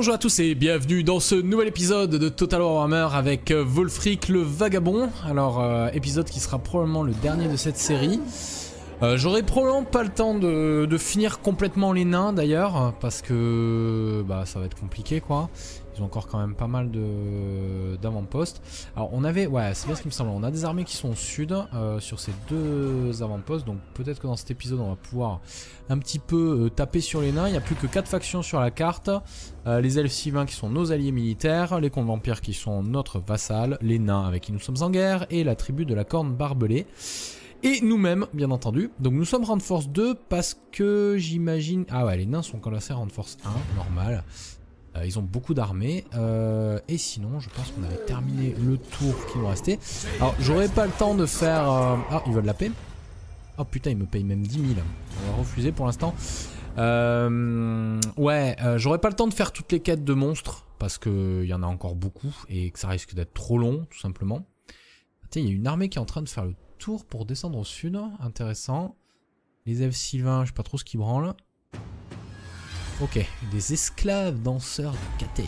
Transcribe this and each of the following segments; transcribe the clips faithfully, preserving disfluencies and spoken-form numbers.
Bonjour à tous et bienvenue dans ce nouvel épisode de Total War Warhammer avec Wulfric le Vagabond. Alors euh, épisode qui sera probablement le dernier de cette série. Euh, J'aurai probablement pas le temps de, de finir complètement les nains d'ailleurs, parce que bah, ça va être compliqué quoi. Ils ont encore quand même pas mal d'avant-postes. Alors on avait, ouais c'est bien ce qui me semble, on a des armées qui sont au sud euh, sur ces deux avant-postes. Donc peut-être que dans cet épisode on va pouvoir un petit peu euh, taper sur les nains. Il n'y a plus que quatre factions sur la carte. Euh, les elfes sylvains qui sont nos alliés militaires, les contes vampires qui sont notre vassal, les nains avec qui nous sommes en guerre et la tribu de la corne barbelée. Et nous-mêmes, bien entendu. Donc nous sommes Round Force deux parce que j'imagine... Ah ouais, les nains sont classés Round Force un, normal. Euh, ils ont beaucoup d'armées. Euh, et sinon, je pense qu'on avait terminé le tour qui nous restait. Alors, j'aurais pas le temps de faire... Euh... Ah, ils veulent la paix. Oh putain, ils me payent même dix mille. On va refuser pour l'instant. Euh... Ouais, euh, j'aurais pas le temps de faire toutes les quêtes de monstres. Parce qu'il y en a encore beaucoup. Et que ça risque d'être trop long, tout simplement. Tiens, il y a une armée qui est en train de faire le tour pour descendre au sud. Intéressant. Les elfes sylvains, je sais pas trop ce qu'ils branlent. Ok, des esclaves danseurs de Cathay.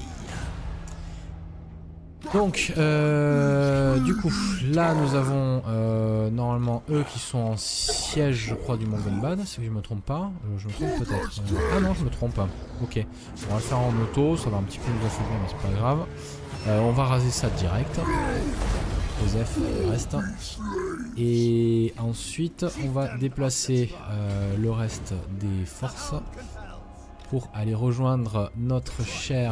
Donc, euh, du coup, là nous avons euh, normalement eux qui sont en siège, je crois, du Mongonbad, si je me trompe pas. Euh, je me trompe peut-être. Euh, ah non, je me trompe pas. Ok, on va le faire en auto, ça va un petit peu nous affaiblir, mais c'est pas grave. Euh, on va raser ça direct. Joseph, le reste. Et ensuite, on va déplacer euh, le reste des forces pour aller rejoindre notre cher...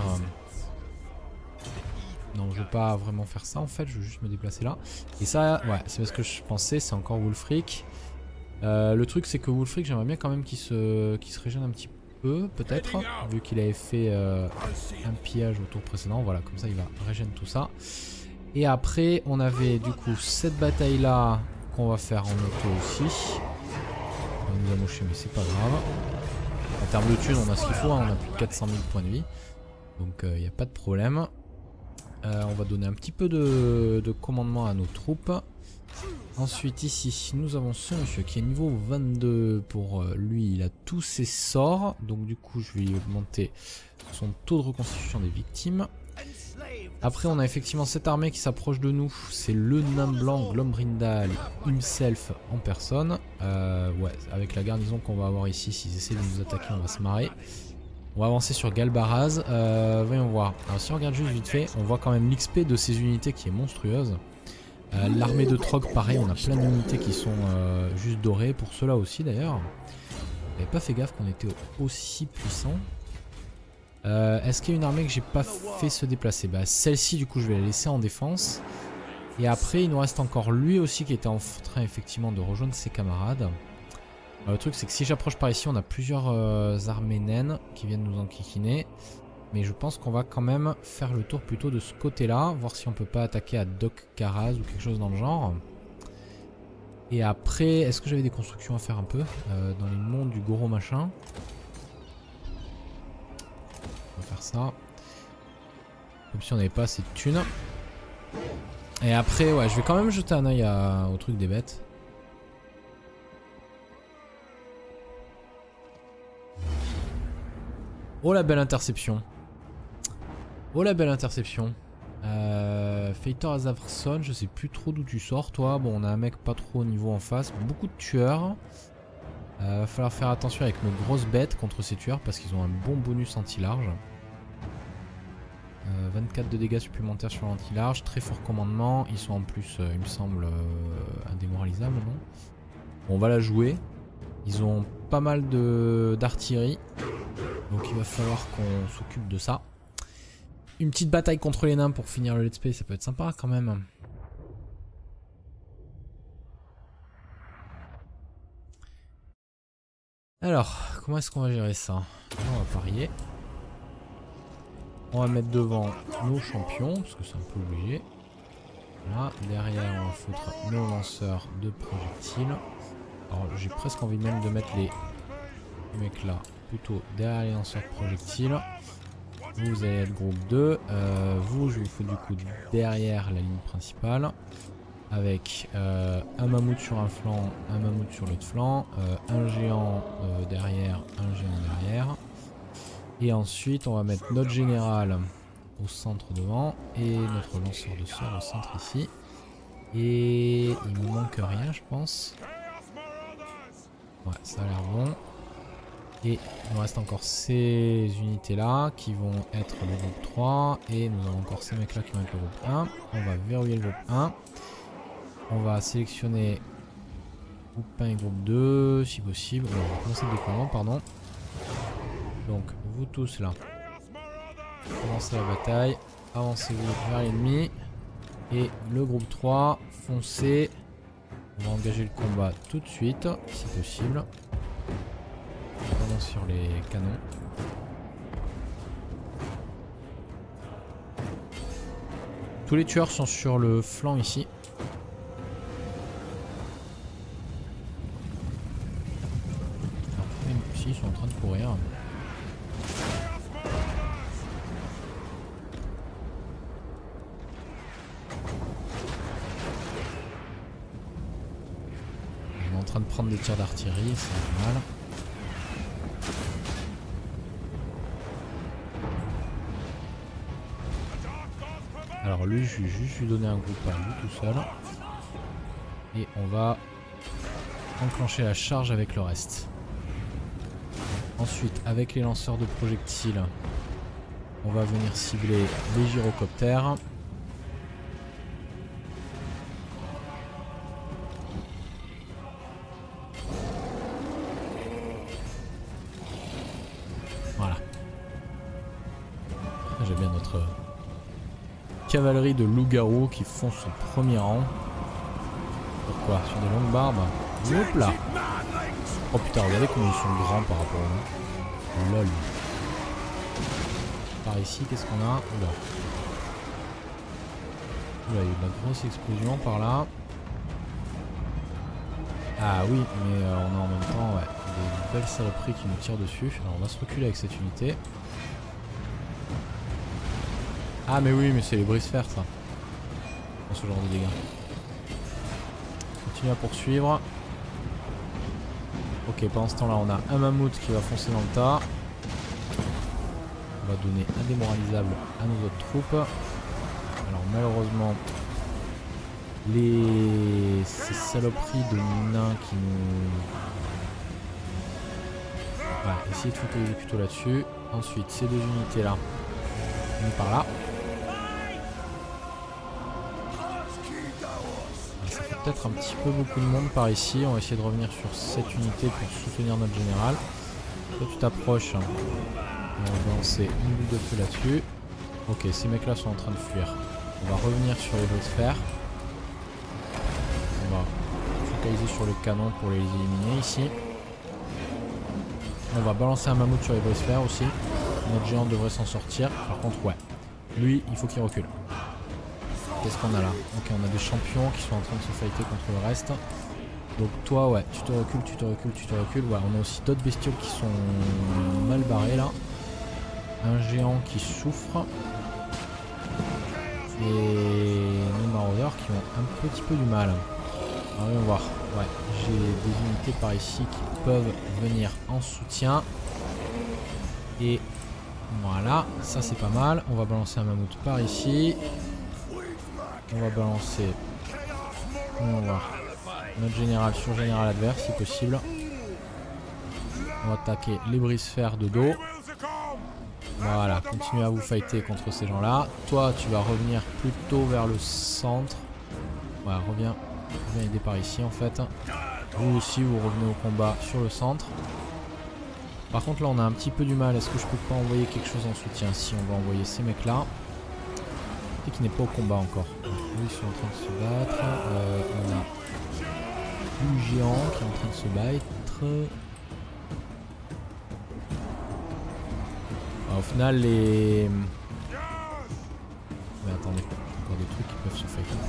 Non, je veux pas vraiment faire ça en fait, je veux juste me déplacer là. Et ça, ouais, c'est parce que je pensais, c'est encore Wulfric. Euh, le truc c'est que Wulfric, j'aimerais bien quand même qu'il se, qu'il se régène un petit peu, peut-être, vu qu'il avait fait euh, un pillage au tour précédent. Voilà, comme ça il va régénérer tout ça. Et après, on avait du coup cette bataille là qu'on va faire en auto aussi. On va nous amocher, mais c'est pas grave. En termes de thunes, on a ce qu'il faut, hein, on a plus de quatre cent mille points de vie. Donc il euh, n'y a pas de problème. Euh, on va donner un petit peu de, de commandement à nos troupes. Ensuite ici, nous avons ce monsieur qui est niveau vingt-deux. Pour euh, lui, il a tous ses sorts. Donc du coup, je vais lui augmenter son taux de reconstitution des victimes. Après, on a effectivement cette armée qui s'approche de nous. C'est le nain blanc Glombrindal himself en personne. Euh, ouais, avec la garnison qu'on va avoir ici, s'ils essaient de nous attaquer, on va se marrer. On va avancer sur Galbaraz. Euh, voyons voir. Alors, si on regarde juste vite fait, on voit quand même l'X P de ces unités qui est monstrueuse. Euh, L'armée de Trog, pareil, on a plein d'unités qui sont euh, juste dorées. Pour ceux-là aussi, d'ailleurs. J'avais pas fait gaffe qu'on était aussi puissant. Euh, Est-ce qu'il y a une armée que j'ai pas fait se déplacer? Bah celle-ci du coup je vais la laisser en défense. Et après il nous reste encore lui aussi qui était en train effectivement de rejoindre ses camarades. Alors, le truc c'est que si j'approche par ici on a plusieurs euh, armées naines qui viennent nous enquiquiner. Mais je pense qu'on va quand même faire le tour plutôt de ce côté là. Voir si on peut pas attaquer à Doc Karaz ou quelque chose dans le genre. Et après est-ce que j'avais des constructions à faire un peu euh, dans les monts du Goro machin? On va faire ça. Comme si on n'avait pas assez de thunes. Et après, ouais, je vais quand même jeter un oeil à... au truc des bêtes. Oh la belle interception. Oh la belle interception. Euh, Feitor Azavson, je sais plus trop d'où tu sors toi. Bon, on a un mec pas trop au niveau en face. Beaucoup de tueurs. Euh, va falloir faire attention avec nos grosses bêtes contre ces tueurs parce qu'ils ont un bon bonus anti-large. Euh, vingt-quatre de dégâts supplémentaires sur l'anti-large, très fort commandement. Ils sont en plus, euh, il me semble, euh, indémoralisables, non? Bon, on va la jouer. Ils ont pas mal d'artillerie. Donc il va falloir qu'on s'occupe de ça. Une petite bataille contre les nains pour finir le let's play, ça peut être sympa quand même. Alors, comment est-ce qu'on va gérer ça? On va parier. On va mettre devant nos champions, parce que c'est un peu obligé. Là, derrière, on va foutre nos lanceurs de projectiles. Alors, j'ai presque envie même de mettre les mecs là, plutôt derrière les lanceurs de projectiles. Vous, vous allez être groupe deux. Euh, vous, je vais vous foutre du coup derrière la ligne principale. Avec euh, un mammouth sur un flanc, un mammouth sur l'autre flanc, euh, un géant euh, derrière, un géant derrière. Et ensuite on va mettre notre général au centre devant et notre lanceur de sort au centre ici. Et il me manque rien je pense. Ouais, ça a l'air bon. Et il nous reste encore ces unités là qui vont être le groupe trois. Et nous avons encore ces mecs là qui vont être le groupe un. On va verrouiller le groupe un. On va sélectionner groupe un et groupe deux si possible. Alors, on va commencer le déploiement, pardon. Donc vous tous là. Commencez la bataille. Avancez-vous vers l'ennemi. Et le groupe trois, foncez. On va engager le combat tout de suite si possible. Pardon, sur les canons. Tous les tueurs sont sur le flanc ici. Alors, même ici, ils sont en train de courir. On est en train de prendre des tirs d'artillerie, c'est normal. Alors lui, je vais juste lui donner un groupe à lui tout seul. Et on va enclencher la charge avec le reste. Ensuite, avec les lanceurs de projectiles, on va venir cibler les gyrocoptères. Voilà. J'ai bien notre cavalerie de loup-garou qui font son premier rang. Pourquoi? Sur des longues barbes. Hop là. Oh putain, regardez comment ils sont grands par rapport à nous. Lol. Par ici, qu'est-ce qu'on a? Oula. Oula, il y a eu de la grosse explosion par là. Ah oui, mais euh, on a en même temps ouais, des belles saloperies qui nous tirent dessus. Alors on va se reculer avec cette unité. Ah mais oui, mais c'est les brise-fer ça. Pour ce genre de dégâts. Continue à poursuivre. Ok, pendant ce temps-là, on a un mammouth qui va foncer dans le tas. On va donner un démoralisable à nos autres troupes. Alors malheureusement, les ces saloperies de nains qui nous... Ouais, essayez de focaliser plutôt là-dessus. Ensuite, ces deux unités-là, on est par là. Ça fait peut-être un petit peu beaucoup de monde par ici. On va essayer de revenir sur cette unité pour soutenir notre général. Toi tu t'approches. On va lancer une boule de feu là-dessus. Ok, ces mecs là sont en train de fuir. On va revenir sur les brise-fer. On va focaliser sur le canon pour les éliminer ici. On va balancer un mammouth sur les brise-fer aussi. Notre géant devrait s'en sortir. Par contre ouais, lui il faut qu'il recule. Qu'est-ce qu'on a là? Ok, on a des champions qui sont en train de se fighter contre le reste. Donc toi, ouais, tu te recules, tu te recules, tu te recules. Ouais, on a aussi d'autres bestioles qui sont mal barrés là. Un géant qui souffre. Et nos maraudeurs qui ont un petit peu du mal. Alors, voyons voir. Ouais, j'ai des unités par ici qui peuvent venir en soutien. Et voilà, ça c'est pas mal. On va balancer un mammouth par ici. On va balancer, on va voir, notre général sur général adverse si possible. On va attaquer les brise-fer de dos. Voilà, continuez à vous fighter contre ces gens là. Toi tu vas revenir plutôt vers le centre. Voilà, reviens, reviens aider par ici en fait. Vous aussi vous revenez au combat sur le centre. Par contre là on a un petit peu du mal. Est-ce que je peux pas envoyer quelque chose en soutien? Si, on va envoyer ces mecs là. Et qui n'est pas au combat encore. Donc, eux, ils sont en train de se battre. Euh, on a du géant qui est en train de se battre. Alors, au final, les... Mais attendez, il y a encore des trucs qui peuvent se fighter.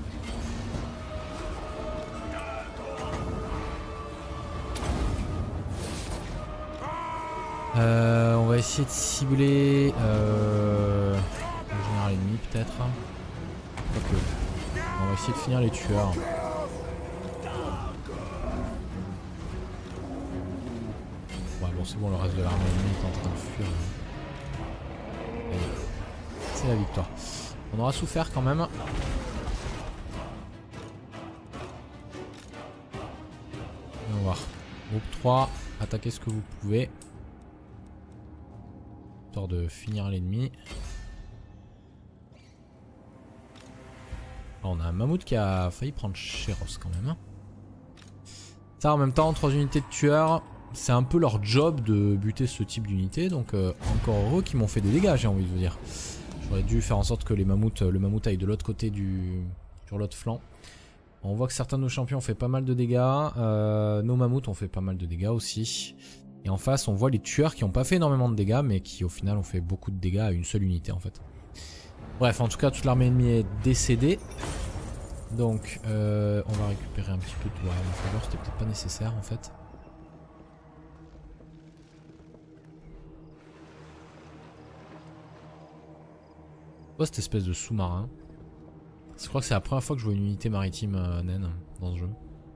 Euh, on va essayer de cibler... Euh... ennemi peut-être. Ok. On va essayer de finir les tueurs. Ouais, Bon, c'est bon, le reste de l'armée ennemie est en train de fuir. C'est la victoire. On aura souffert quand même. On va voir. Groupe trois, attaquez ce que vous pouvez. Histoire de finir l'ennemi. On a un mammouth qui a failli prendre Chéros quand même. Ça en même temps, trois unités de tueurs, c'est un peu leur job de buter ce type d'unité. Donc euh, encore heureux qu'ils m'ont fait des dégâts, j'ai envie de vous dire. J'aurais dû faire en sorte que les mammouths, le mammouth aille de l'autre côté du... sur l'autre flanc. On voit que certains de nos champions ont fait pas mal de dégâts. Euh, nos mammouths ont fait pas mal de dégâts aussi. Et en face, on voit les tueurs qui n'ont pas fait énormément de dégâts, mais qui au final ont fait beaucoup de dégâts à une seule unité en fait. Bref, en tout cas, toute l'armée ennemie est décédée. Donc, euh, on va récupérer un petit peu de... Ouais, en faveur, c'était peut-être pas nécessaire en fait. Oh, cette espèce de sous-marin. Je crois que c'est la première fois que je vois une unité maritime euh, naine dans ce jeu.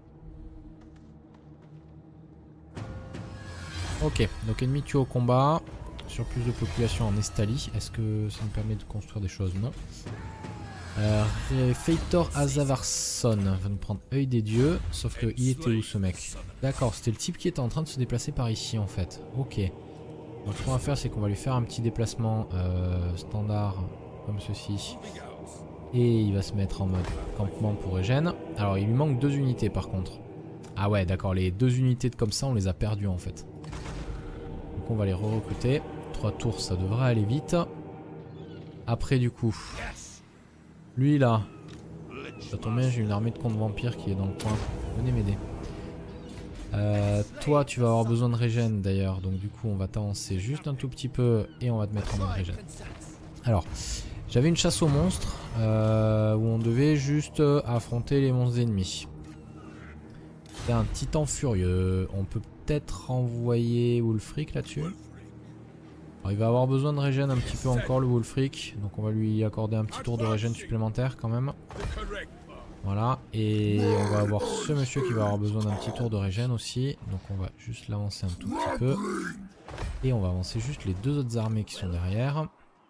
Ok, donc ennemi tué au combat. Surplus de population en Estalie. Est-ce que ça me permet de construire des choses? Non. Euh, Feitor Azavarsson va nous prendre œil des dieux. Sauf que il était où ce mec? D'accord, c'était le type qui était en train de se déplacer par ici en fait. Ok. Donc ce qu'on va faire, c'est qu'on va lui faire un petit déplacement euh, standard comme ceci. Et il va se mettre en mode campement pour Eugène. Alors il lui manque deux unités par contre. Ah ouais, d'accord, les deux unités de comme ça, on les a perdues en fait. Donc on va les re-recruter. Trois tours, ça devrait aller vite. Après du coup, lui là, ça tombe bien, j'ai une armée de contre vampires qui est dans le coin. Venez m'aider. Euh, toi, tu vas avoir besoin de régène d'ailleurs. Donc du coup, on va t'avancer juste un tout petit peu et on va te mettre en mode régène. Alors, j'avais une chasse aux monstres euh, où on devait juste affronter les monstres ennemis. C'est un titan furieux. On peut peut-être envoyer Wulfric là-dessus. Il va avoir besoin de régène un petit peu encore le Wulfric. Donc on va lui accorder un petit tour de régène supplémentaire quand même. Voilà. Et on va avoir ce monsieur qui va avoir besoin d'un petit tour de régène aussi. Donc on va juste l'avancer un tout petit peu. Et on va avancer juste les deux autres armées qui sont derrière.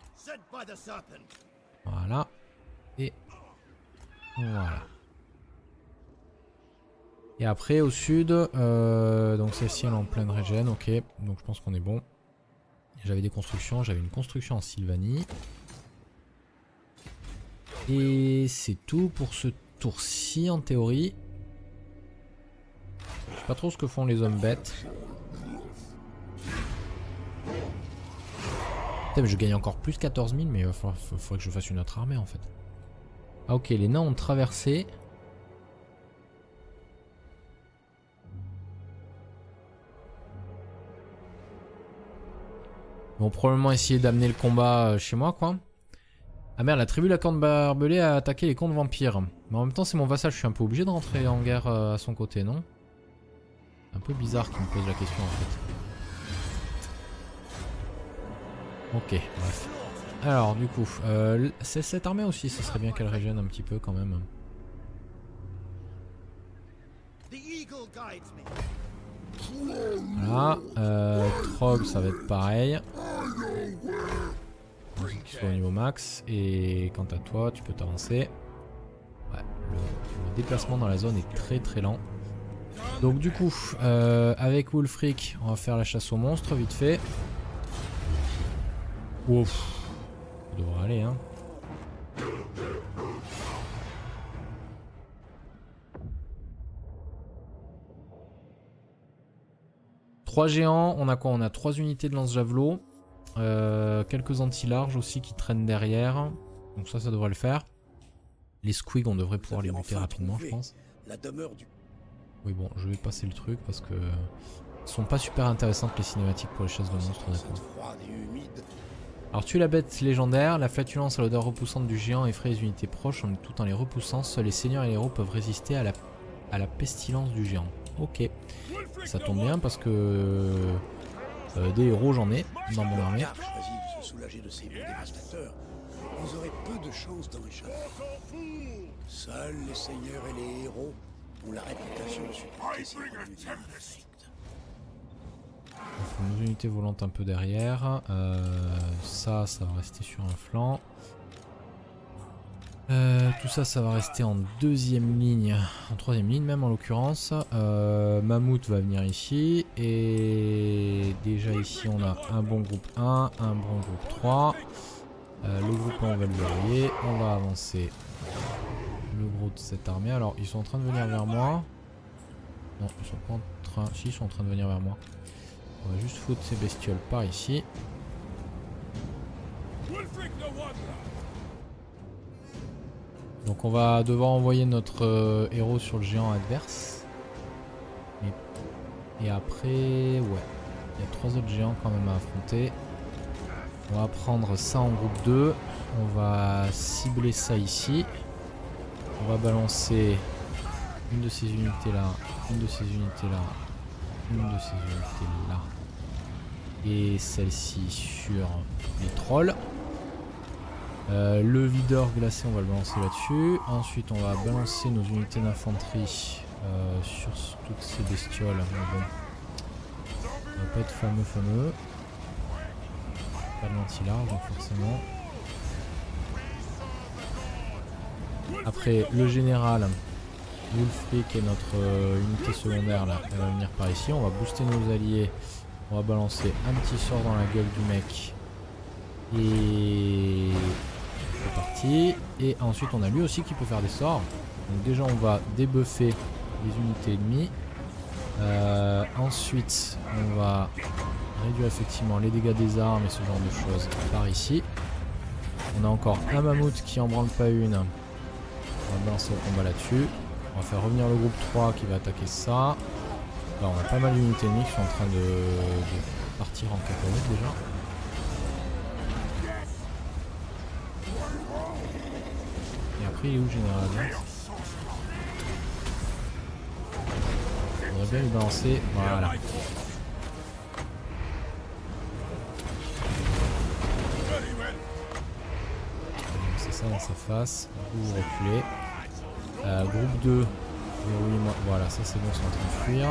Voilà. Et voilà. Et après au sud, euh, donc celle-ci elle est en pleine régène, ok. Donc je pense qu'on est bon. J'avais des constructions, j'avais une construction en Sylvanie. Et c'est tout pour ce tour-ci en théorie. Je sais pas trop ce que font les hommes bêtes. Putain, mais je gagne encore plus quatorze mille, mais il faudrait, faudrait que je fasse une autre armée en fait. Ah ok, les nains ont traversé. Ils vont probablement essayer d'amener le combat chez moi quoi. Ah merde, la tribu la corne barbelée a attaqué les contre vampires. Mais en même temps c'est mon vassal, je suis un peu obligé de rentrer en guerre à son côté, non? Un peu bizarre qu'il me pose la question en fait. Ok, bref. Alors du coup, euh, c'est cette armée aussi, ce serait bien qu'elle régène un petit peu quand même. Voilà, euh, Trog ça va être pareil. Soit au niveau max. Et quant à toi, tu peux t'avancer. Ouais, le, le déplacement dans la zone est très très lent. Donc du coup, euh, avec Wulfric, on va faire la chasse aux monstres vite fait. Ouf, ça devrait aller hein. Trois géants, on a quoi? On a trois unités de lance-javelot. Euh, quelques anti-larges aussi qui traînent derrière. Donc ça, ça devrait le faire. Les squigs, on devrait pouvoir les buter rapidement, je pense. La demeure du... Oui bon, je vais passer le truc parce que... sont pas super intéressantes les cinématiques pour les chasses de monstres honnêtement. Alors tuer la bête légendaire, la flatulence à l'odeur repoussante du géant effraie les unités proches tout en les repoussant. Seuls les seigneurs et les héros peuvent résister à la, à la pestilence du géant. Ok, ça tombe bien parce que euh, des héros j'en ai dans mon armée. Choisi de se soulager de ces mots dévastateurs, vous aurez peu de chance d'en échapper. Seuls les seigneurs et les héros ont la réputation de supporter ces ennemis infects. On fait nos unités volantes un peu derrière. Euh, ça, ça va rester sur un flanc. Euh, tout ça, ça va rester en deuxième ligne, en troisième ligne même en l'occurrence. Euh, Mammouth va venir ici. Et déjà ici, on a un bon groupe un, un bon groupe trois. Euh, le groupe un, on va le verrouiller. On va avancer le gros de cette armée. Alors, ils sont en train de venir vers moi. Non, ils sont pas en train... Si, ils sont en train de venir vers moi. On va juste foutre ces bestioles par ici. Donc on va devoir envoyer notre euh, héros sur le géant adverse. Et, et après, ouais, il y a trois autres géants quand même à affronter. On va prendre ça en groupe deux. On va cibler ça ici. On va balancer une de ces unités là, une de ces unités là, une de ces unités là. Et celle-ci sur les trolls. Euh, le videur glacé, on va le balancer là-dessus. Ensuite, on va balancer nos unités d'infanterie euh, sur toutes ces bestioles. Mais bon, ça va pas être fameux, fameux. Pas de l'anti-large, donc forcément. Après, le général Wulfric et notre euh, unité secondaire là, elle va venir par ici. On va booster nos alliés. On va balancer un petit sort dans la gueule du mec. Et c'est parti. Et ensuite on a lui aussi qui peut faire des sorts. Donc déjà on va débuffer les unités ennemies. Euh, ensuite on va réduire effectivement les dégâts des armes et ce genre de choses par ici. On a encore un mammouth qui en branle pas une. On va balancer le combat là-dessus. On va faire revenir le groupe trois qui va attaquer ça. Là on a pas mal d'unités ennemies qui sont en train de, de partir en cacahuète déjà. Et après il est où le général Advance? On va bien lui balancer, voilà. C'est ça dans sa face, vous reculez. Euh, groupe deux, verrouillez-moi, voilà ça c'est bon, c'est en train de fuir.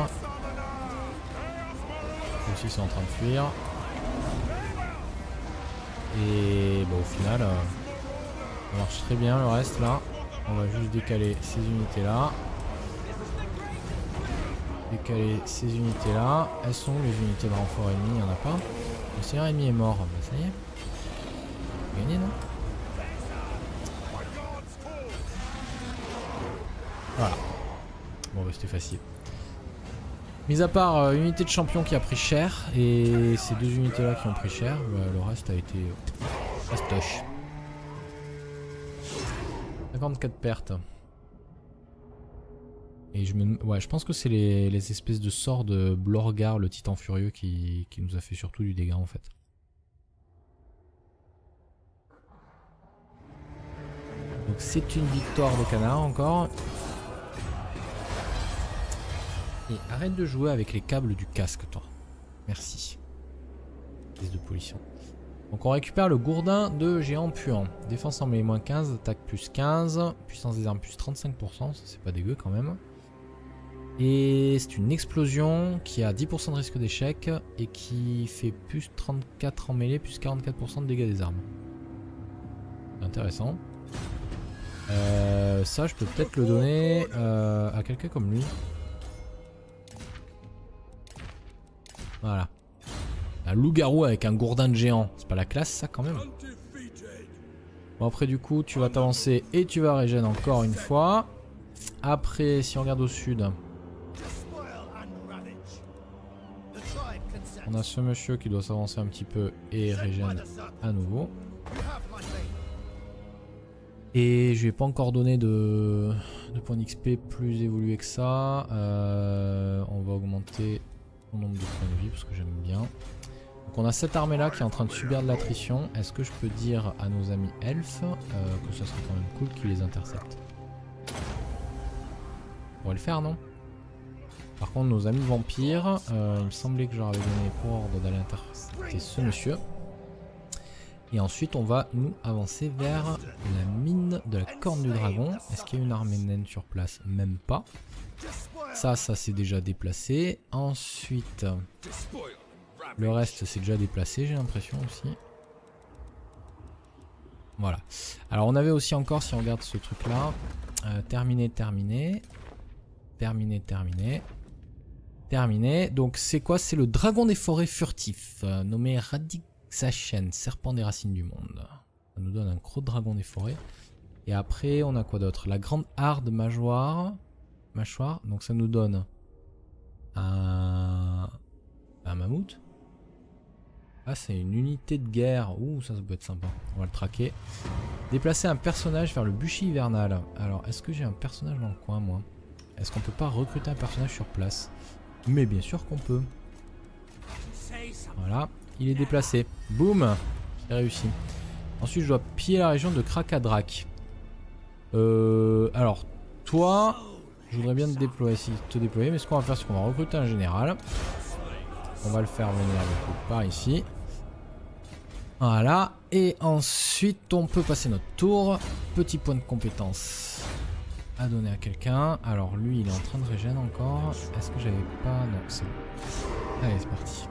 Eux aussi c'est en train de fuir. Et bon, au final, euh, ça marche très bien le reste là. On va juste décaler ces unités là. Décaler ces unités là. Elles sont où les unités de renfort ennemies? Il n'y en a pas. Le seigneur ennemi est mort. Bah, ça y est. Gagné non? Voilà. Bon bah c'était facile. Mis à part euh, une unité de champion qui a pris cher et ces deux unités là qui ont pris cher, bah, le reste a été fastoche. cinquante-quatre pertes. Et je me, ouais, je pense que c'est les, les espèces de sorts de Blorgar, le titan furieux, qui, qui nous a fait surtout du dégât en fait. Donc c'est une victoire de canard encore. Et arrête de jouer avec les câbles du casque, toi. Merci. Pièce de pollution. Donc on récupère le gourdin de géant puant. Défense en mêlée moins quinze, attaque plus quinze, puissance des armes plus trente-cinq pour cent, ça c'est pas dégueu quand même. Et c'est une explosion qui a dix pour cent de risque d'échec et qui fait plus trente-quatre en mêlée, plus quarante-quatre pour cent de dégâts des armes. Intéressant. Euh, ça je peux peut-être le donner euh, à quelqu'un comme lui. Voilà. Un loup-garou avec un gourdin de géant. C'est pas la classe ça quand même. Bon après du coup tu vas t'avancer et tu vas régène encore une fois. Après si on regarde au sud. On a ce monsieur qui doit s'avancer un petit peu et régène à nouveau. Et je vais pas encore donner de, de points d'X P plus évolué que ça. Euh, on va augmenter le nombre de points de vie parce que j'aime bien. Donc on a cette armée là qui est en train de subir de l'attrition. Est-ce que je peux dire à nos amis elfes euh, que ça serait quand même cool qu'ils les interceptent? On va le faire non? Par contre nos amis vampires, euh, il me semblait que j'aurais donné pour ordre d'aller intercepter ce monsieur. Et ensuite on va nous avancer vers la mine de la corne du dragon. Est-ce qu'il y a une armée naine sur place? Même pas. Ça, ça s'est déjà déplacé. Ensuite, Le reste c'est déjà déplacé, j'ai l'impression aussi. Voilà. Alors on avait aussi encore, si on regarde ce truc là, euh, terminé, terminé. Terminé, terminé. Terminé. Donc c'est quoi? C'est le dragon des forêts furtif, euh, nommé Radixachen, serpent des racines du monde. Ça nous donne un gros dragon des forêts. Et après on a quoi d'autre? La grande harde mâchoire. Mâchoire. Donc ça nous donne un, un mammouth. Ah, c'est une unité de guerre. Ouh, ça, ça peut être sympa. On va le traquer. Déplacer un personnage vers le bûcher hivernal. Alors, est-ce que j'ai un personnage dans le coin, moi? Est-ce qu'on peut pas recruter un personnage sur place? Mais bien sûr qu'on peut. Voilà, il est déplacé. Boum, j'ai réussi. Ensuite, je dois piller la région de Krakadrak. Euh, alors, toi, je voudrais bien te déployer, si, te déployer, mais ce qu'on va faire, c'est qu'on va recruter un général. On va le faire venir du coup par ici. Voilà. Et ensuite, on peut passer notre tour. Petit point de compétence à donner à quelqu'un. Alors lui, il est en train de régénérer encore. Est-ce que j'avais pas... Non, c'est bon. Allez, c'est parti.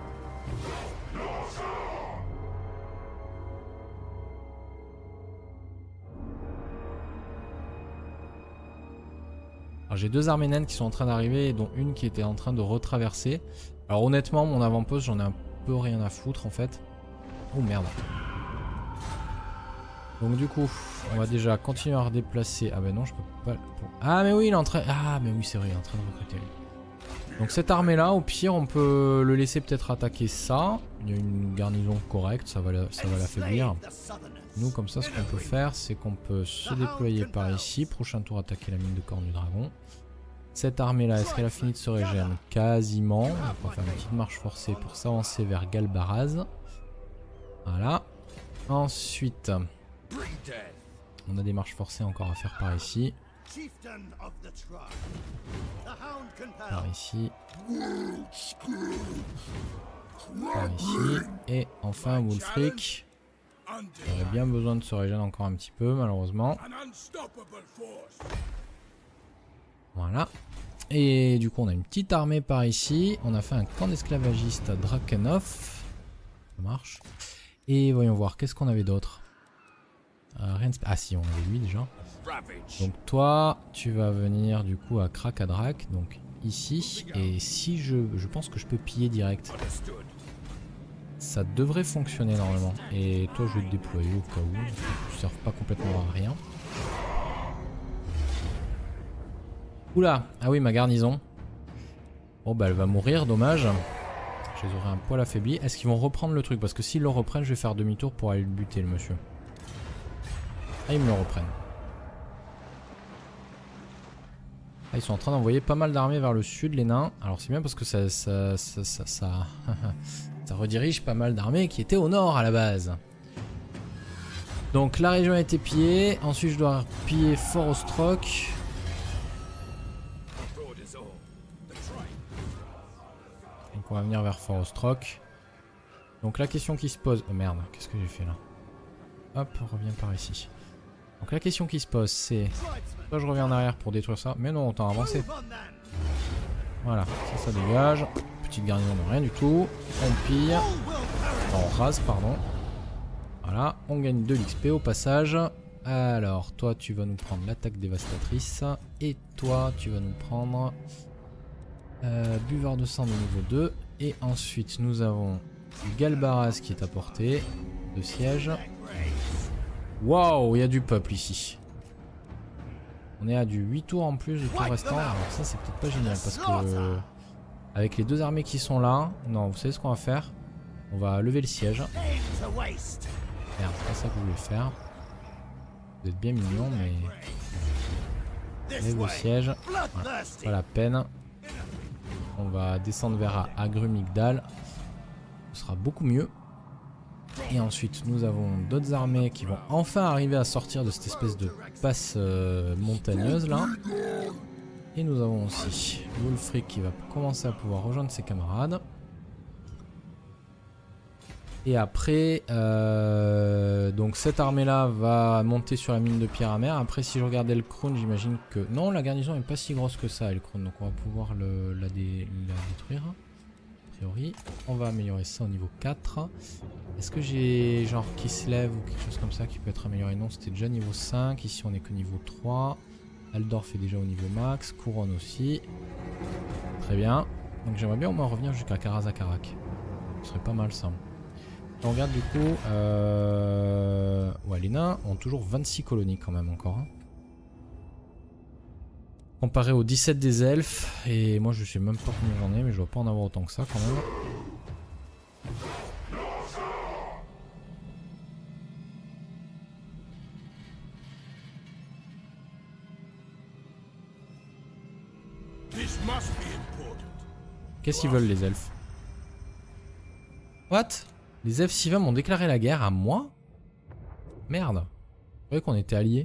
Alors j'ai deux armées naines qui sont en train d'arriver, dont une qui était en train de retraverser. Alors honnêtement, mon avant-poste, j'en ai un peu rien à foutre en fait. Oh merde. Donc du coup, on va déjà continuer à redéplacer. Ah ben non, je peux pas... Ah mais oui, il est en train... Ah mais oui, c'est vrai, il est en train de recruter lui. Donc cette armée là, au pire, on peut le laisser peut-être attaquer ça. Il y a une garnison correcte, ça va l'affaiblir. Nous, comme ça, ce qu'on peut faire, c'est qu'on peut se déployer par ici. Prochain tour, attaquer la mine de corne du dragon. Cette armée là, est-ce qu'elle a fini de se régénérer? Quasiment. On va faire une petite marche forcée pour s'avancer vers Galbaraz. Voilà. Ensuite, on a des marches forcées encore à faire par ici. Par ici. Par ici. Et enfin Wulfric. Il aurait bien besoin de se régénérer encore un petit peu, malheureusement. Voilà. Et du coup, on a une petite armée par ici. On a fait un camp d'esclavagistes à Drakenhof. Ça marche. Et voyons voir, qu'est-ce qu'on avait d'autre? euh, Rien de... Ah si, on avait lui déjà. Donc toi, tu vas venir du coup à Krakadrak, donc ici. Et si je... Je pense que je peux piller direct. Ça devrait fonctionner normalement. Et toi, je vais te déployer au cas où. Tu ne serves pas complètement à rien. Oula, ah oui, ma garnison. Bon bah elle va mourir, dommage. Je les aurais un poil affaiblis. Est-ce qu'ils vont reprendre le truc? Parce que s'ils le reprennent, je vais faire demi-tour pour aller le buter, le monsieur. Ah, ils me le reprennent. Ah, ils sont en train d'envoyer pas mal d'armées vers le sud, les nains. Alors c'est bien parce que ça... ça, ça, ça, ça... Ça redirige pas mal d'armées qui étaient au nord à la base. Donc la région a été pillée. Ensuite je dois piller Fort Ostroc. Donc on va venir vers Fort Ostroc. Donc la question qui se pose... Oh merde, qu'est-ce que j'ai fait là? Hop, on revient par ici. Donc la question qui se pose c'est... Soit je reviens en arrière pour détruire ça. Mais non, autant avancer. Voilà, ça ça dégage. Petite garnison de rien du tout. On pille. On rase, pardon. Voilà, on gagne de l'X P au passage. Alors, toi, tu vas nous prendre l'attaque dévastatrice. Et toi, tu vas nous prendre euh, buveur de sang de niveau deux. Et ensuite, nous avons Galbaraz qui est à portée de siège. Waouh, il y a du peuple ici. On est à du huit tours en plus de tours restants. Alors ça, c'est peut-être pas génial parce que... Euh, avec les deux armées qui sont là, non, vous savez ce qu'on va faire? On va lever le siège. Merde, c'est pas ça que je voulais faire. Vous êtes bien mignon, mais... Lève le siège. Voilà, pas la peine. On va descendre vers Agrumigdal. Ce sera beaucoup mieux. Et ensuite, nous avons d'autres armées qui vont enfin arriver à sortir de cette espèce de passe euh, montagneuse là. Et nous avons aussi Wulfric qui va commencer à pouvoir rejoindre ses camarades. Et après, euh, donc cette armée-là va monter sur la mine de pierre amère. Après, si je regardais le Elkrun, j'imagine que... Non, la garnison n'est pas si grosse que ça, Elkrun. Donc on va pouvoir le, la, dé, la détruire. A priori. On va améliorer ça au niveau quatre. Est-ce que j'ai genre qui se lève ou quelque chose comme ça qui peut être amélioré? Non, c'était déjà niveau cinq. Ici on est que niveau trois. Aldorf est déjà au niveau max. Couronne aussi. Très bien. Donc j'aimerais bien au moins revenir jusqu'à Karazakarak. Ce serait pas mal ça. On regarde du coup. Euh... Ouais, les nains ont toujours vingt-six colonies quand même encore. Hein. Comparé aux dix-sept des elfes. Et moi je sais même pas combien j'en ai, mais je dois pas en avoir autant que ça quand même. Qu'est-ce qu'ils veulent les elfes? What? Les elfes Siva m'ont déclaré la guerre à moi? Merde. Je croyais qu'on était alliés.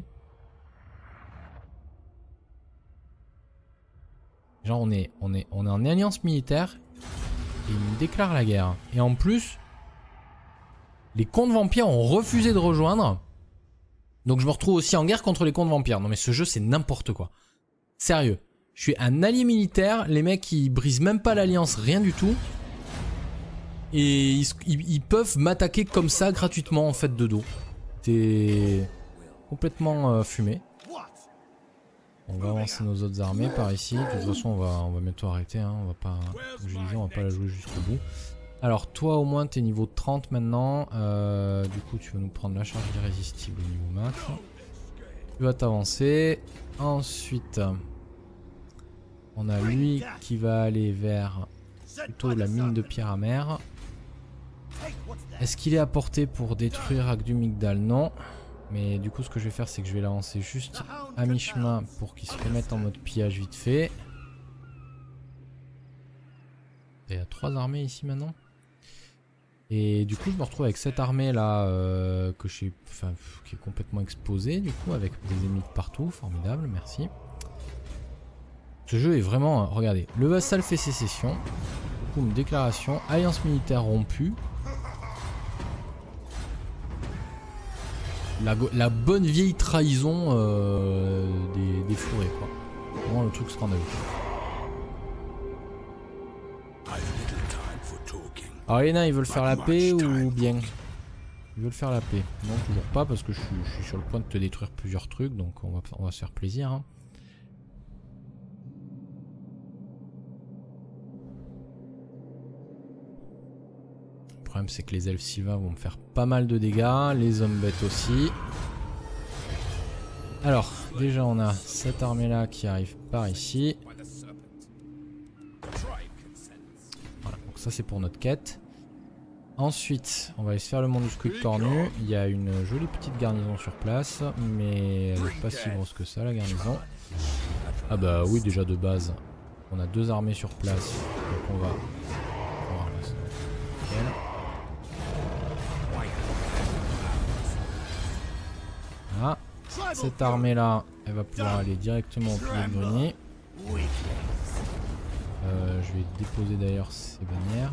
Genre on est, on est, on est en alliance militaire et ils me déclarent la guerre. Et en plus, les comtes vampires ont refusé de rejoindre. Donc je me retrouve aussi en guerre contre les comtes vampires. Non mais ce jeu c'est n'importe quoi. Sérieux. Je suis un allié militaire, les mecs ils brisent même pas l'alliance, rien du tout. Et ils, ils, ils peuvent m'attaquer comme ça gratuitement en fait de dos. C'est complètement euh, fumé. On va avancer nos autres armées par ici. De toute façon on va, on va bientôt arrêter. Hein. On va pas, comme je disais, on va pas la jouer jusqu'au bout. Alors toi au moins t'es niveau trente maintenant. Euh, du coup tu vas nous prendre la charge irrésistible au niveau max. Tu vas t'avancer. Ensuite... on a lui qui va aller vers plutôt la mine de pierre amère. Est-ce qu'il est à portée pour détruire Agdumigdal? Non. Mais du coup ce que je vais faire c'est que je vais l'avancer juste à mi-chemin pour qu'il se remette en mode pillage vite fait. Il y a trois armées ici maintenant. Et du coup je me retrouve avec cette armée là euh, que j'ai, enfin, qui est complètement exposée du coup avec des ennemis de partout. Formidable, merci. Ce jeu est vraiment... Regardez, le vassal fait sécession. Boum, déclaration. Alliance militaire rompue. La, la bonne vieille trahison euh, des, des fourrés, quoi. Vraiment le truc scandaleux. Alors les nains, ils veulent faire la paix ou bien? Ils veulent faire la paix. Non, toujours pas, parce que je suis, je suis sur le point de te détruire plusieurs trucs, donc on va, on va se faire plaisir. Hein. Le problème c'est que les elfes Siva vont me faire pas mal de dégâts, les hommes bêtes aussi. Alors déjà on a cette armée là qui arrive par ici. Voilà, donc ça c'est pour notre quête. Ensuite on va aller se faire le monde du squid cornu. Il y a une jolie petite garnison sur place, mais elle n'est pas si grosse que ça la garnison. Ah bah oui, déjà de base on a deux armées sur place, donc on va... Voilà, c'est nickel. Voilà. Cette armée là, elle va pouvoir aller directement au pied de grenier. Euh, je vais déposer d'ailleurs ces bannières.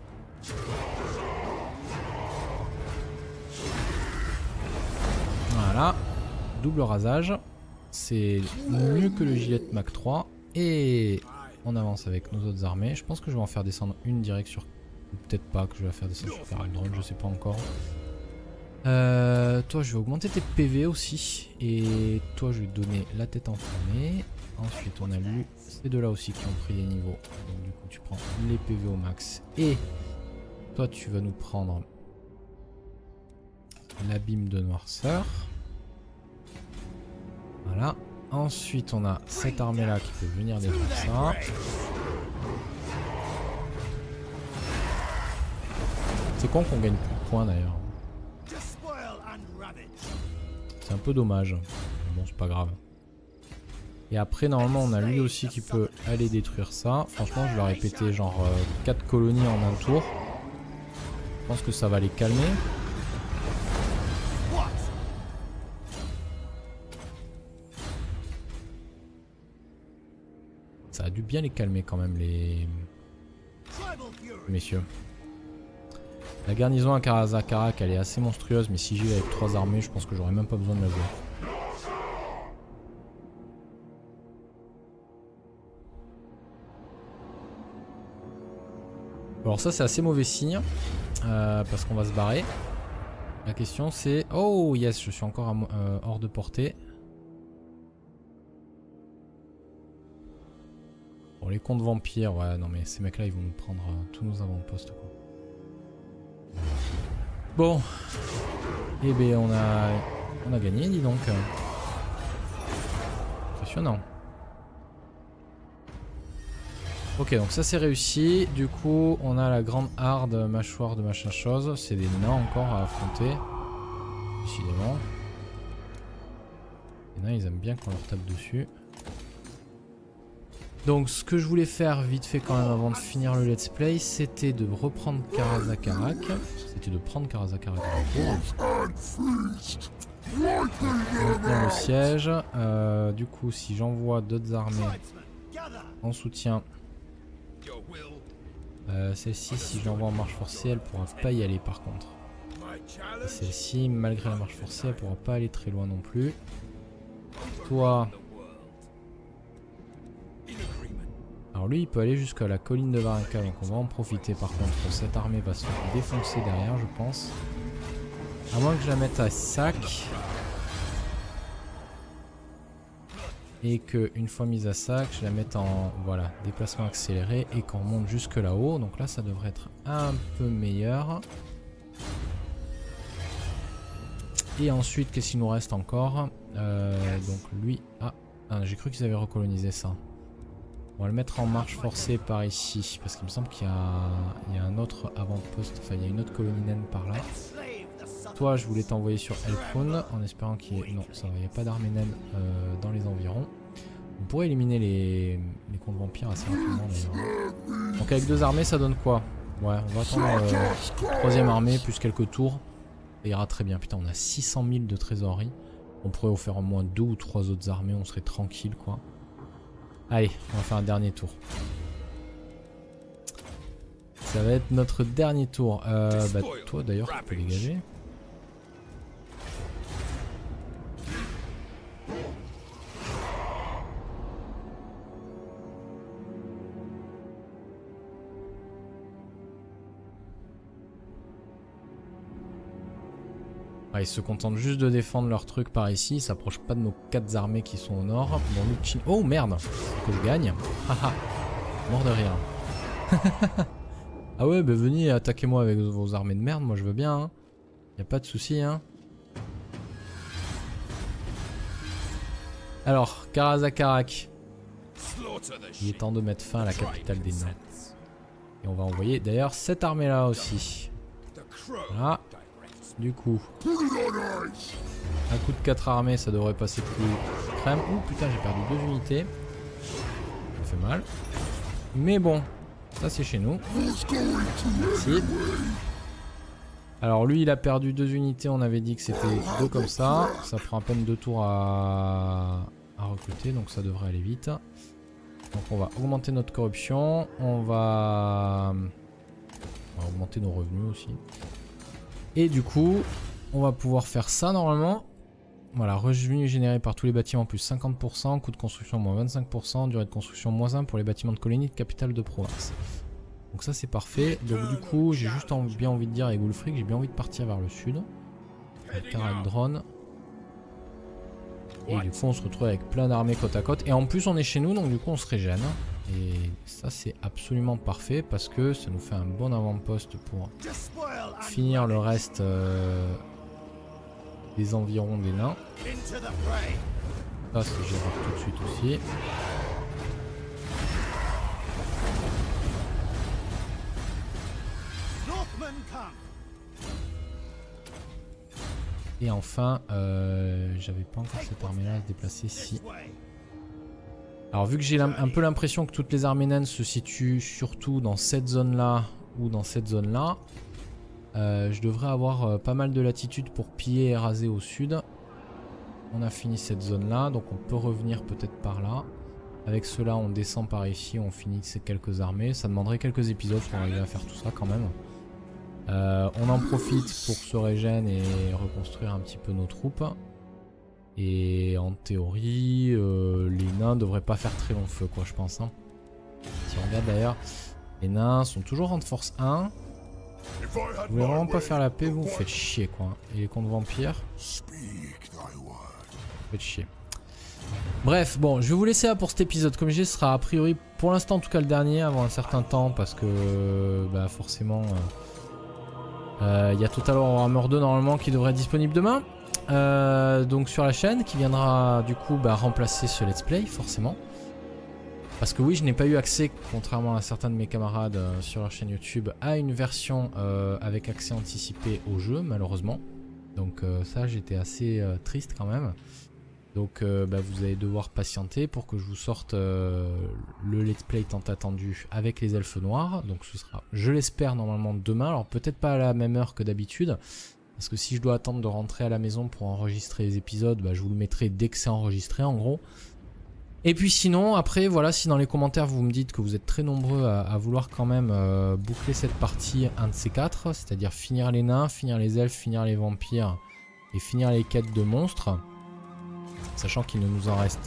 Voilà. Double rasage. C'est mieux que le gilet Mach trois. Et on avance avec nos autres armées. Je pense que je vais en faire descendre une direct sur... Peut-être pas que je vais la faire descendre sur Feraldron, je sais pas encore. Euh, toi je vais augmenter tes P V aussi. Et toi je vais te donner la tête enflammée. Ensuite on a lu ces deux là aussi qui ont pris des niveaux. Donc du coup tu prends les P V au max. Et toi tu vas nous prendre l'abîme de noirceur. Voilà. Ensuite on a cette armée là qui peut venir détruire ça. C'est con qu'on gagne plus de points d'ailleurs. C'est un peu dommage. Bon, c'est pas grave. Et après, normalement, on a lui aussi qui peut aller détruire ça. Franchement, je leur ai pété genre euh, quatre colonies en un tour. Je pense que ça va les calmer. Ça a dû bien les calmer quand même, les messieurs. La garnison à Karazakarak, elle est assez monstrueuse, mais si j'y vais avec trois armées, je pense que j'aurais même pas besoin de la jouer. Alors ça c'est assez mauvais signe. Euh, parce qu'on va se barrer. La question c'est... Oh yes, je suis encore à, euh, hors de portée. Bon, les comptes vampires, ouais, non mais ces mecs là ils vont nous prendre euh, tous nos avant-postes quoi. Bon. Eh bien on a... On a gagné, dis donc. Impressionnant. Ok, donc ça c'est réussi. Du coup, on a la grande harde mâchoire de machin chose. C'est des nains encore à affronter. Décidément. Les nains, ils aiment bien qu'on leur tape dessus. Donc, ce que je voulais faire vite fait quand même avant de finir le let's play, c'était de reprendre Karazakarak. C'était de prendre Karazakarak en cours. Maintenir le siège. Euh, du coup, si j'envoie d'autres armées en soutien. Euh, Celle-ci, si je l'envoie en marche forcée, elle pourra pas y aller par contre. Et celle-ci, malgré la marche forcée, elle pourra pas aller très loin non plus. Toi... Alors lui, il peut aller jusqu'à la colline de Varenka, donc on va en profiter par contre. Cette armée va se faire défoncer derrière, je pense. À moins que je la mette à sac. Et que une fois mise à sac, je la mette en voilà, déplacement accéléré et qu'on monte jusque là-haut. Donc là, ça devrait être un peu meilleur. Et ensuite, qu'est-ce qu'il nous reste encore? euh, Donc lui... Ah, ah j'ai cru qu'ils avaient recolonisé ça. On va le mettre en marche forcée par ici. Parce qu'il me semble qu'il y a, il y a un autre avant-poste. Enfin, il y a une autre colonie naine par là. Toi, je voulais t'envoyer sur Elkhorn en espérant qu'il y ait... Non, ça va, il n'y a pas d'armée naine euh, dans les environs. On pourrait éliminer les, les comptes vampires assez rapidement d'ailleurs. Donc avec deux armées, ça donne quoi? Ouais, on va attendre euh, troisième armée plus quelques tours. Ça ira très bien. Putain, on a six cent mille de trésorerie. On pourrait en faire au moins deux ou trois autres armées, on serait tranquille quoi. Allez, on va faire un dernier tour. Ça va être notre dernier tour. Euh, bah, toi d'ailleurs, tu peux dégager. Ah, ils se contentent juste de défendre leur truc par ici, ils s'approchent pas de nos quatre armées qui sont au nord. Bon, nous, Chin... Oh merde, que je gagne. Haha, mort de rire. Ah ouais, bah venez, attaquez-moi avec vos armées de merde, moi je veux bien. Hein. Y a pas de souci, hein. Alors, Karazakarak. Il est temps de mettre fin à la capitale des nains. Et on va envoyer d'ailleurs cette armée là aussi. Voilà. Du coup, un coup de quatre armées, ça devrait passer plus crème. Ouh putain, j'ai perdu deux unités. Ça fait mal. Mais bon, ça c'est chez nous. Merci. Alors lui, il a perdu deux unités. On avait dit que c'était deux comme ça. Ça prend à peine deux tours à, à recruter, donc ça devrait aller vite. Donc on va augmenter notre corruption. On va, on va augmenter nos revenus aussi. Et du coup, on va pouvoir faire ça normalement. Voilà, revenu généré par tous les bâtiments plus cinquante pour cent, coût de construction moins vingt-cinq pour cent, durée de construction moins un pour les bâtiments de colonie de capitale de province. Donc ça c'est parfait. Donc du coup, j'ai juste envie, bien envie de dire avec Wulfric, j'ai bien envie de partir vers le sud. Avec drone. Et du coup, on se retrouve avec plein d'armées côte à côte. Et en plus, on est chez nous, donc du coup, on se régène. Et ça c'est absolument parfait parce que ça nous fait un bon avant-poste pour finir le reste euh, des environs des nains. Ça c'est gérable tout de suite aussi. Et enfin, euh, j'avais pas encore cette armée là à se déplacer si. Alors vu que j'ai un peu l'impression que toutes les armées naines se situent surtout dans cette zone là ou dans cette zone là, euh, je devrais avoir euh, pas mal de latitude pour piller et raser au sud. On a fini cette zone là, donc on peut revenir peut-être par là. Avec cela on descend par ici, on finit ces quelques armées. Ça demanderait quelques épisodes pour arriver à faire tout ça quand même. Euh, on en profite pour se régénérer et reconstruire un petit peu nos troupes. Et en théorie, euh, les nains devraient pas faire très long feu, quoi, je pense. Hein. Si on regarde d'ailleurs, Les nains sont toujours en force un. Vous voulez vraiment pas faire la paix, vous, vous faites chier quoi. Et les contre vampires, vous faites chier. Bref, bon, je vais vous laisser là pour cet épisode. Comme je dis, ce sera a priori pour l'instant en tout cas le dernier avant un certain temps parce que bah forcément il euh, euh, y a Total War Warhammer deux normalement qui devrait être disponible demain. Euh, donc sur la chaîne qui viendra du coup bah, remplacer ce let's play forcément. Parce que oui, je n'ai pas eu accès, contrairement à certains de mes camarades euh, sur leur chaîne YouTube, à une version euh, avec accès anticipé au jeu, malheureusement. Donc euh, ça, j'étais assez euh, triste quand même. Donc euh, bah, vous allez devoir patienter pour que je vous sorte euh, le let's play tant attendu avec les elfes noirs. Donc ce sera, je l'espère, normalement demain. Alors peut-être pas à la même heure que d'habitude. Parce que si je dois attendre de rentrer à la maison pour enregistrer les épisodes, bah, je vous le mettrai dès que c'est enregistré en gros. Et puis sinon, après, voilà, si dans les commentaires vous me dites que vous êtes très nombreux à, à vouloir quand même euh, boucler cette partie, un de ces quatre, c'est-à-dire finir les nains, finir les elfes, finir les vampires et finir les quêtes de monstres, sachant qu'il ne nous en reste...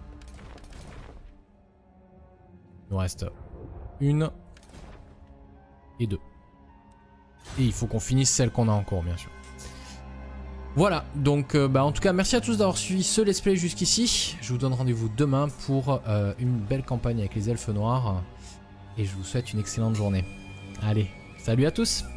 Il nous reste une et deux. Et il faut qu'on finisse celle qu'on a en cours, bien sûr. Voilà, donc euh, bah, en tout cas merci à tous d'avoir suivi ce let's play jusqu'ici. Je vous donne rendez-vous demain pour euh, une belle campagne avec les elfes noirs. Et je vous souhaite une excellente journée. Allez, salut à tous!